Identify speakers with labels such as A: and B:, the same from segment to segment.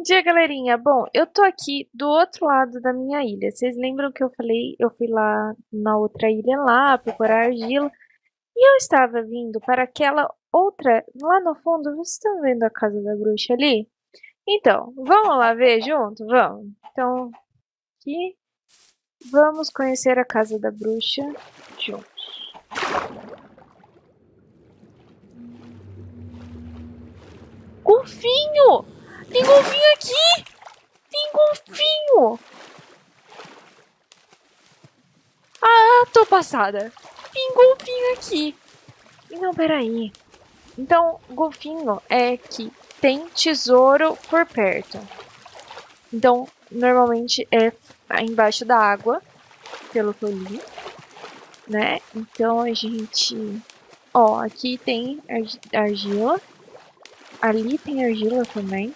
A: Bom dia, galerinha. Bom, eu tô aqui do outro lado da minha ilha. Vocês lembram que eu falei, eu fui lá na outra ilha lá procurar argila e eu estava vindo para aquela outra lá no fundo. Vocês estão vendo a casa da bruxa ali? Então, vamos lá ver junto? Vamos. Então, aqui vamos conhecer a casa da bruxa juntos. Golfinho! Tem golfinho aqui! Tem golfinho! Ah, tô passada. Tem golfinho aqui. Não, peraí. Então, golfinho é que tem tesouro por perto. Então, normalmente é embaixo da água, pelo que eu li, né? Então a gente... Ó, aqui tem argila. Ali tem argila também.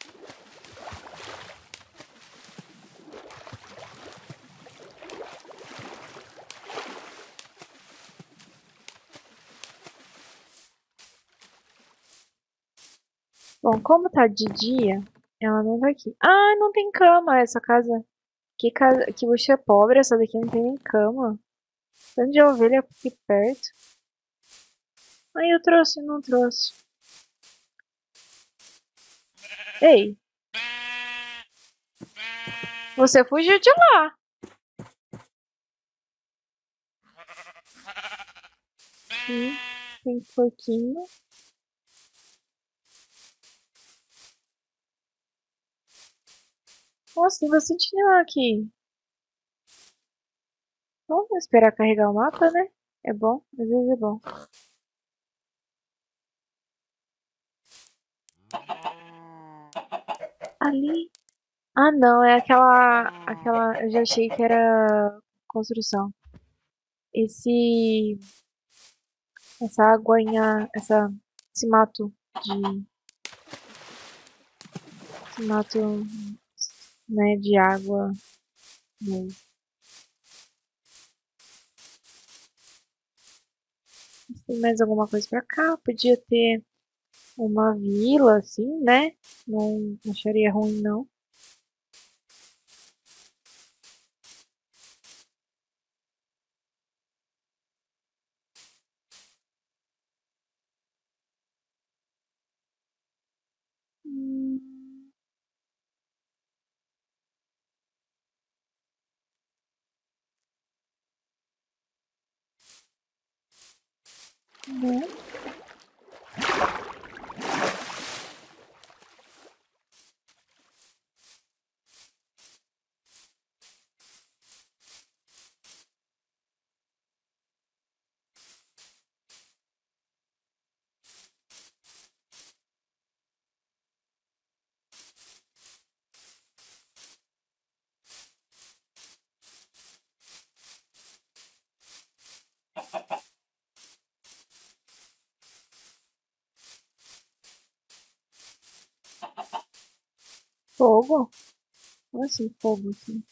A: Bom, como tá de dia, ela não tá aqui. Ah, não tem cama essa casa. Que você é pobre, essa daqui não tem nem cama. Tanto de ovelha aqui perto. Aí eu trouxe, não trouxe. Ei, você fugiu de lá. Aqui tem porquinho. Nossa, tem bastante animal aqui. Vamos esperar carregar o mapa, né? É bom, às vezes é bom. Ali. Ah, não, é aquela. Eu já achei que era construção. Esse, essa aguinha, esse mato esse mato, né, de água. Né? Tem mais alguma coisa pra cá? Podia ter uma vila, assim, né? Não acharia ruim, não. Hum, né? Fogo? Como assim, fogo aqui?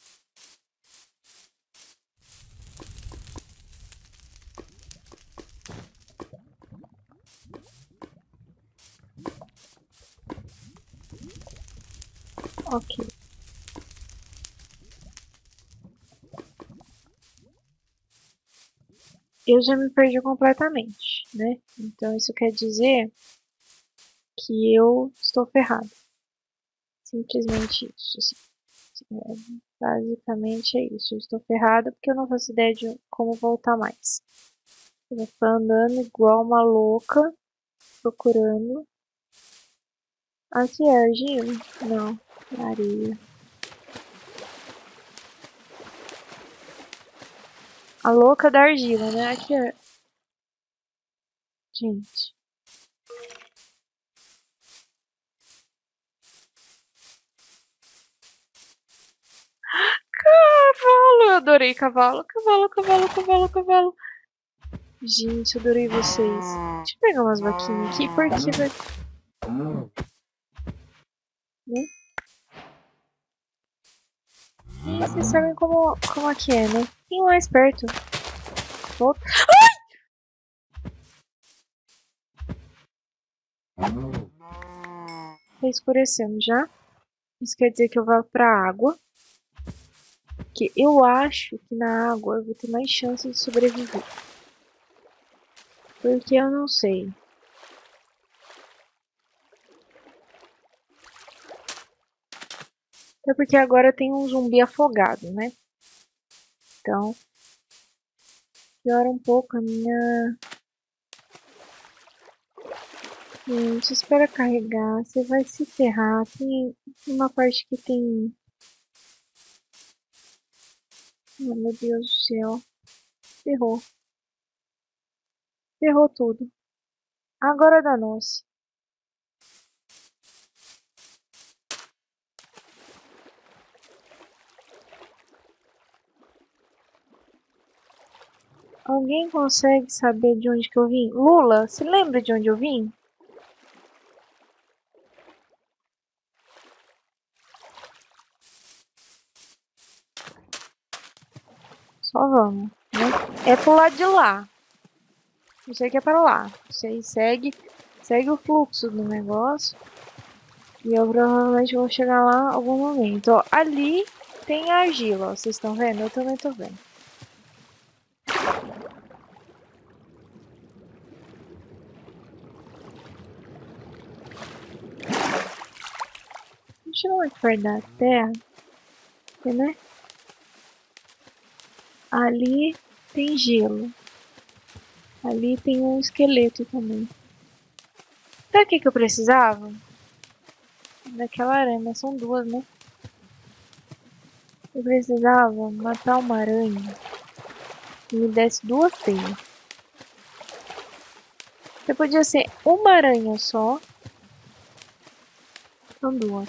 A: Ok. Eu já me perdi completamente, né? Então isso quer dizer que eu estou ferrado. Simplesmente isso, assim. É, basicamente é isso. Eu estou ferrada porque eu não faço ideia de como voltar mais. Eu vou ficar andando igual uma louca, procurando. Aqui é argila? Não, é areia. A louca da argila, né? Aqui é. Gente. Cavalo! Eu adorei cavalo. Cavalo, cavalo, cavalo, cavalo. Gente, eu adorei vocês. Deixa eu pegar umas vaquinhas aqui, porque vai. Né? E vocês sabem como é que é, né? Tem mais perto. Volta. Tá escurecendo já. Isso quer dizer que eu vou pra água. Que eu acho que na água eu vou ter mais chance de sobreviver. Porque eu não sei. Até porque agora tem um zumbi afogado, né? Então, piora um pouco a minha... Gente, espera carregar. Você vai se ferrar. Tem uma parte que tem... Oh, meu Deus do céu. Ferrou. Ferrou tudo. Agora danou-se. Alguém consegue saber de onde que eu vim? Lula, você lembra de onde eu vim? Só vamos, né? É pro lado de lá. Não sei que é para lá. Você segue o fluxo do negócio. E eu provavelmente vou chegar lá em algum momento. Ó, ali tem argila, ó. Vocês estão vendo? Eu também tô vendo. A gente não vai perto da terra. Né? Ali tem gelo. Ali tem um esqueleto também. Sabe o que eu precisava? Daquela aranha, são duas, né? Eu precisava matar uma aranha que me desse duas teias. Você podia ser uma aranha só. São duas.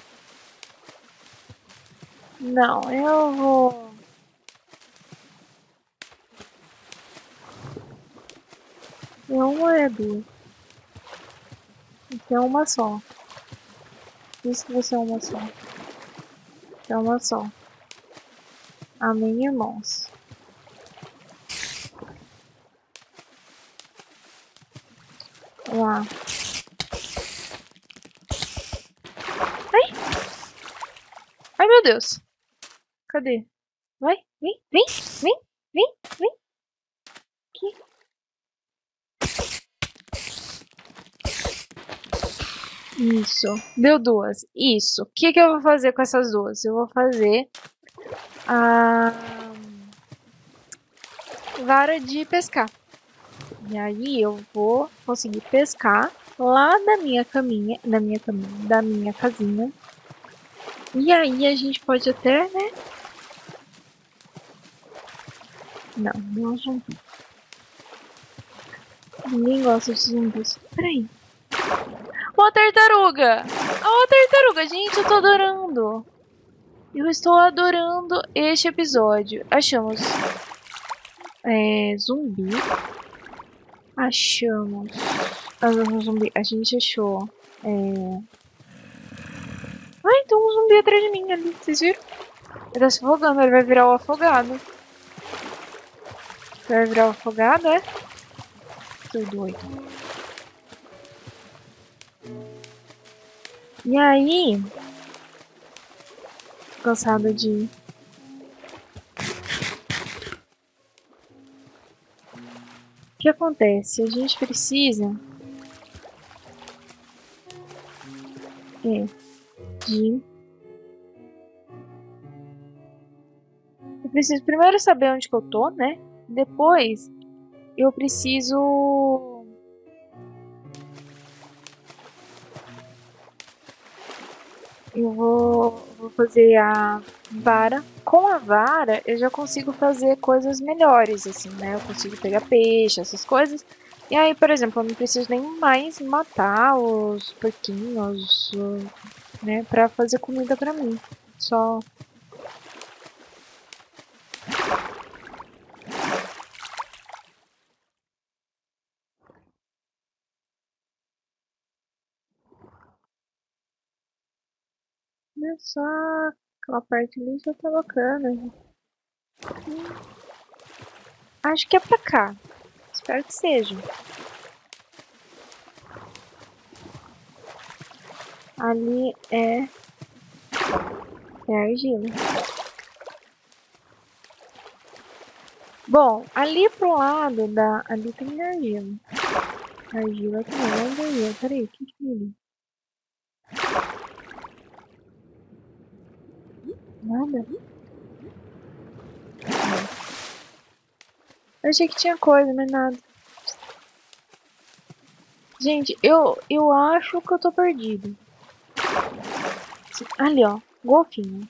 A: Não, eu vou... É uma ou é duas? Então é uma só. Isso que você é uma só. É uma só. Amém, irmãos. Lá. Ai! Ai, meu Deus. Cadê? Vai, vem, vem, vem, vem, vem. Aqui. Isso. Deu duas. Isso. O que eu vou fazer com essas duas? Eu vou fazer a vara de pescar. E aí eu vou conseguir pescar lá da minha caminha, da minha casinha. E aí a gente pode até, né? Não, não é um zumbi. Ninguém gosta de zumbis. Peraí. Uma tartaruga! Uma tartaruga! Gente, eu tô adorando. Eu estou adorando este episódio. Achamos zumbi. Achamos. Zumbi. A gente achou. Ai, tem um zumbi atrás de mim ali. Vocês viram? Ele tá se afogando. Ele vai virar o afogado. Vai virar o afogado, é? Tô doido. E aí... Cansada de... O que acontece? A gente precisa... de... Eu preciso primeiro saber onde que eu tô, né? Depois, eu preciso... Eu vou fazer a vara. Com a vara, eu já consigo fazer coisas melhores, assim, né? Eu consigo pegar peixe, essas coisas. E aí, por exemplo, eu não preciso nem mais matar os porquinhos, né? Pra fazer comida pra mim. Só... Olha só, aquela parte ali já tá bacana. Acho que é pra cá. Espero que seja. Ali é É argila. Bom, ali pro lado da... Ali tem argila. Argila também, não é argila. Peraí, o que que é ali? Nada? Eu achei que tinha coisa, mas nada. Gente, eu acho que eu tô perdido. Ali, ó. Golfinho.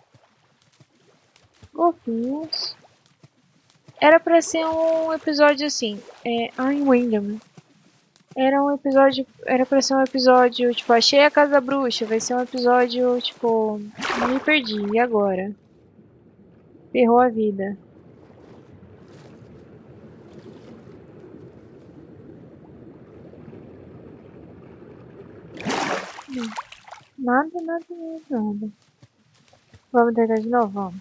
A: Golfinhos. Era pra ser um episódio assim. Ai, Windham. Era pra ser um episódio, tipo, achei a casa da bruxa. Vai ser um episódio, tipo, me perdi. E agora? Ferrou a vida. Nada, nada, nada, nada. Vamos tentar de novo, vamos.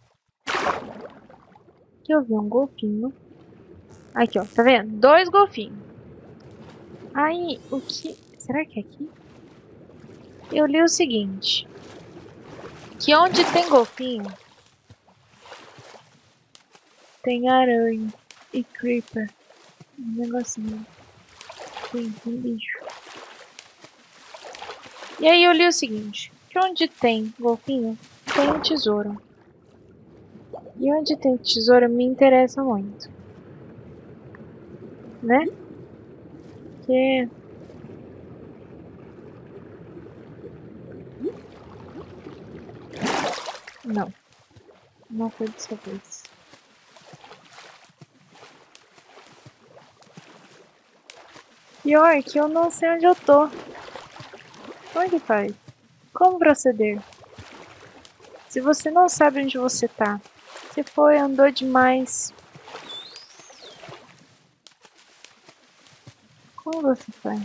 A: Aqui eu vi um golfinho. Aqui, ó, tá vendo? 2 golfinhos. Aí, o que... Será que é aqui? Eu li o seguinte. Que onde tem golfinho, tem aranha e creeper. Um negocinho. Tem bicho. E aí eu li o seguinte. Que onde tem golfinho, tem tesouro. E onde tem tesouro me interessa muito. Né? Que... Não. Não foi dessa vez. Pior que eu não sei onde eu tô. Como é que faz? Como proceder? Se você não sabe onde você tá, você foi, andou demais. Como você faz?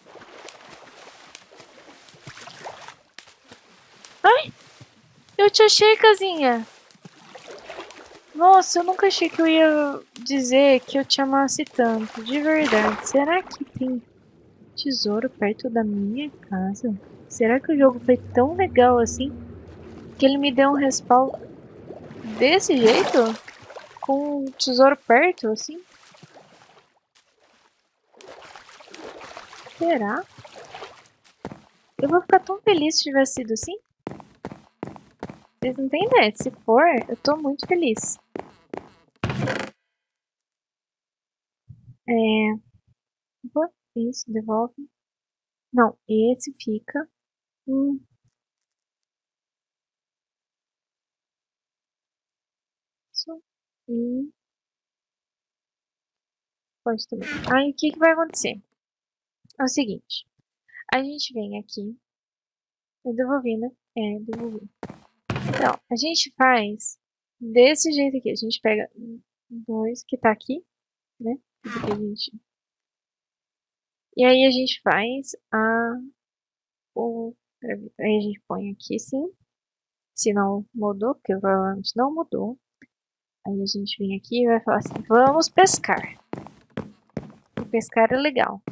A: Ai! Eu te achei, casinha! Nossa, eu nunca achei que eu ia dizer que eu te amasse tanto, de verdade. Será que tem tesouro perto da minha casa? Será que o jogo foi tão legal assim que ele me deu um respawn desse jeito? Com um tesouro perto, assim? Será? Eu vou ficar tão feliz se tivesse sido assim. Vocês não têm ideia. Se for, eu tô muito feliz. Isso, devolve. Não, esse fica. Isso. E pode também. Aí o que vai acontecer? É o seguinte. A gente vem aqui. Eu devolvi, né? Devolvi. Então, a gente faz desse jeito aqui. A gente pega 2 que tá aqui, né? E aí a gente faz o... Aí a gente põe aqui sim. Se não mudou, porque provavelmente não mudou. Aí a gente vem aqui e vai falar assim, vamos pescar. E pescar é legal.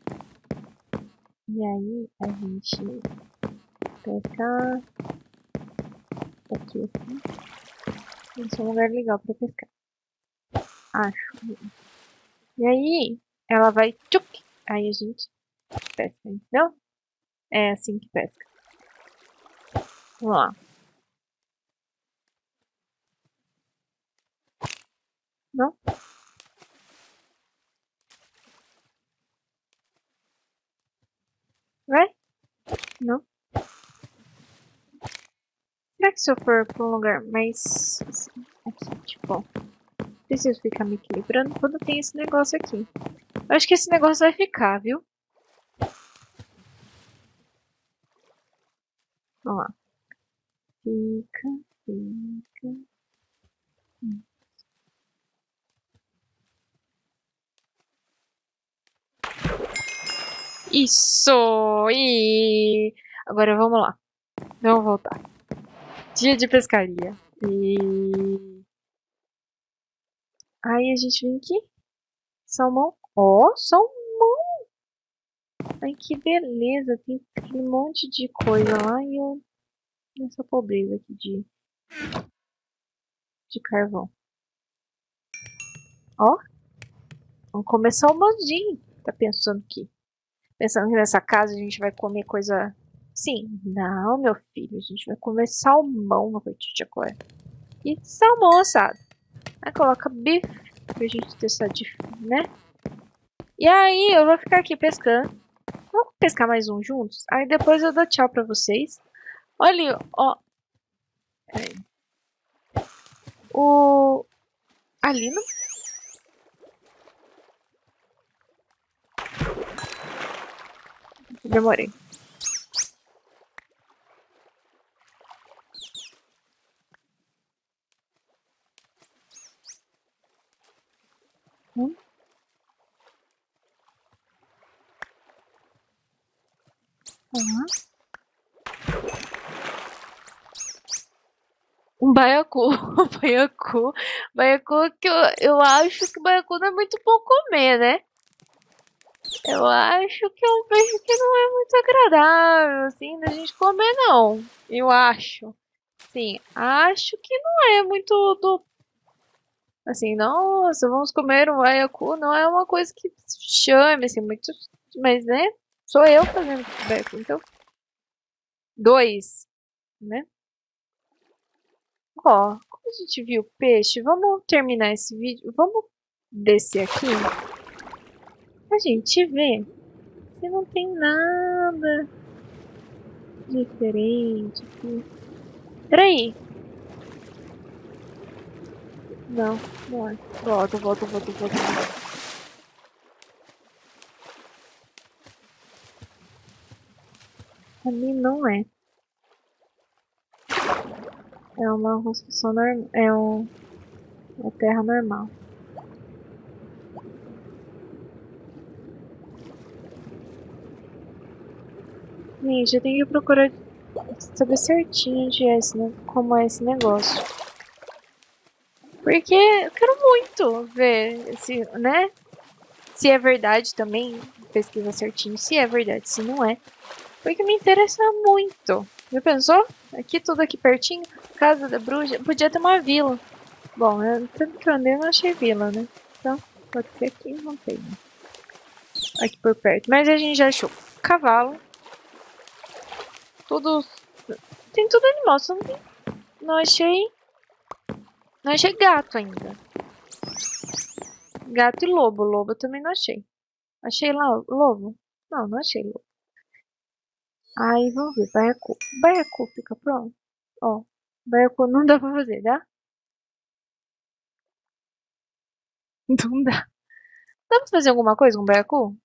A: E aí a gente pesca aqui assim. Esse é um lugar legal pra pescar. Acho. E aí ela vai tchuc. Aí a gente pesca, entendeu? É assim que pesca. Vamos lá. Não? Vai? Não? Será que se eu for pra um lugar mais assim, aqui, tipo, preciso ficar me equilibrando quando tem esse negócio aqui. Eu acho que esse negócio vai ficar, viu? Vamos lá. Fica, fica. Isso! E agora vamos lá. Vamos voltar. Dia de pescaria. E aí a gente vem aqui. Salmão. Ó, salmão! Ai, que beleza. Tem aquele monte de coisa lá e eu Essa pobreza aqui de carvão. Ó. Vamos começar o mandinho. Tá pensando que nessa casa a gente vai comer coisa... Sim. Não, meu filho. A gente vai comer salmão a partir de agora. E salmão assado. Aí coloca bife pra gente testar de... né? E aí eu vou ficar aqui pescando. Vamos pescar mais um juntos? Aí depois eu dou tchau pra vocês. Olha, ó. Peraí. Ali no... Demorei. Um baiacu. Baiacu que eu acho que o baiacu não é muito bom comer, né? Eu acho que é um peixe que não é muito agradável, assim, da gente comer, não. Eu acho. Sim, acho que não é muito do... Assim, nossa, vamos comer um baiacu. Não é uma coisa que chame, assim, muito... Mas, né? Sou eu fazendo baiacu, então... 2, né? Ó, como a gente viu o peixe, vamos terminar esse vídeo. Vamos descer aqui. A gente vê se não tem nada diferente aqui. Peraí. Não, não é. Volta. Ali não é. É uma construção normal. É uma terra normal. Gente, eu tenho que procurar saber certinho onde é como é esse negócio. Porque eu quero muito ver se, né? Se é verdade também, pesquisa certinho se é verdade, se não é. Porque me interessa muito. Já pensou? Aqui, tudo aqui pertinho. Casa da Bruxa. Podia ter uma vila. Bom, tanto que eu andei, eu não achei vila, né? Então, pode ser que não tenha. Aqui por perto. Mas a gente já achou cavalo. Tudo... Tem tudo animal, só não tem... Não achei... Não achei gato ainda. Gato e lobo. Lobo eu também não achei. Achei lá lobo? Não, não achei lobo. Aí, vamos ver. Baiacu. Baiacu fica pronto? Ó. Baiacu não dá pra fazer, dá? Não dá. Dá pra fazer alguma coisa com baiacu?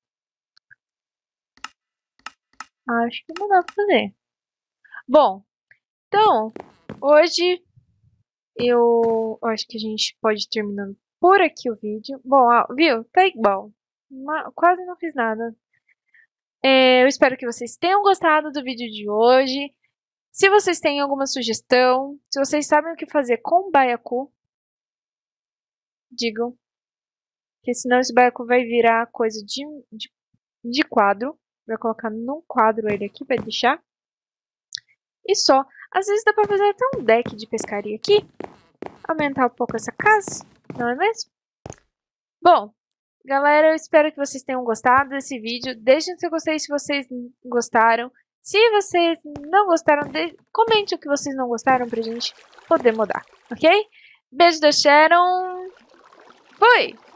A: Acho que não dá pra fazer. Bom, então, hoje eu acho que a gente pode ir terminando por aqui o vídeo. Bom, ó, viu? Tá igual. Quase não fiz nada. Eu espero que vocês tenham gostado do vídeo de hoje. Se vocês têm alguma sugestão, se vocês sabem o que fazer com baiacu, digam. Porque senão esse baiacu vai virar coisa de quadro. Vai colocar num quadro ele aqui, vai deixar. E só. Às vezes dá pra fazer até um deck de pescaria aqui. Aumentar um pouco essa casa, não é mesmo? Bom, galera, eu espero que vocês tenham gostado desse vídeo. Deixem seu gostei se vocês gostaram. Se vocês não gostaram, comente o que vocês não gostaram pra gente poder mudar, ok? Beijo da Sharon. Fui!